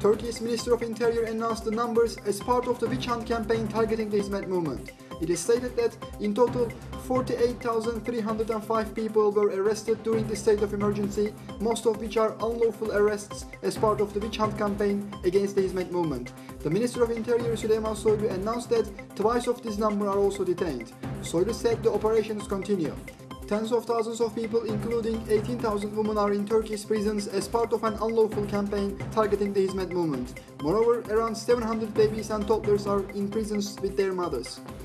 Turkey's Minister of Interior announced the numbers as part of the witch hunt campaign targeting the Hizmet movement. It is stated that in total 48,305 people were arrested during the state of emergency, most of which are unlawful arrests as part of the witch hunt campaign against the Hizmet movement. The Minister of Interior Süleyman Soylu announced that twice of this number are also detained. Soylu said the operations continue. Tens of thousands of people, including 18,000 women, are in Turkey's prisons as part of an unlawful campaign targeting the Hizmet movement. Moreover, around 700 babies and toddlers are in prisons with their mothers.